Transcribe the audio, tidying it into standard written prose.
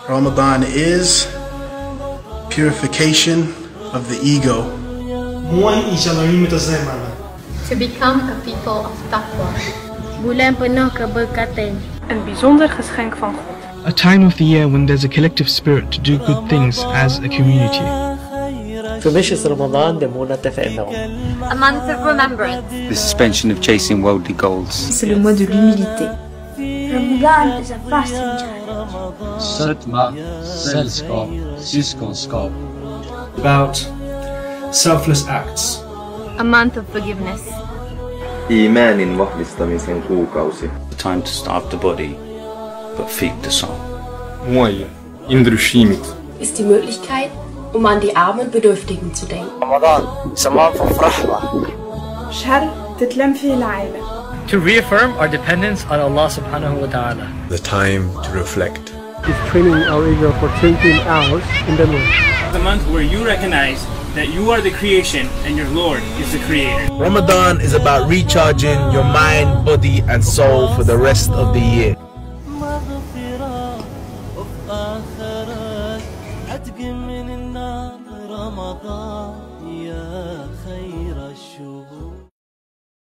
Ramadan is purification of the ego. To become a people of taqwa. Bulan penuh keberkatan. Een bijzonder geschenk van God. A time of the year when there's a collective spirit to do good things as a community. Für mich ist Ramadan der Monat der Veränderung. A month of remembrance. The suspension of chasing worldly goals. C'est le mois de l'humilité. Ramadan is a fasting time. Sötma, sällskap, syskonskap. About selfless acts. A month of forgiveness. Imanin vahvistamisen kuukausi. The time to starve the body, but feed the soul. Moi, indrushimit. Ist die Möglichkeit, an die Armen und Bedürftigen zu denken. Ramadan is a month of rahmah. شهر تتلم فيه العائلة. To reaffirm our dependence on Allah subhanahu wa ta'ala. The time to reflect. It's training our ego for 20 hours in the month. The month where you recognize that you are the creation and your Lord is the creator. Ramadan is about recharging your mind, body and soul for the rest of the year.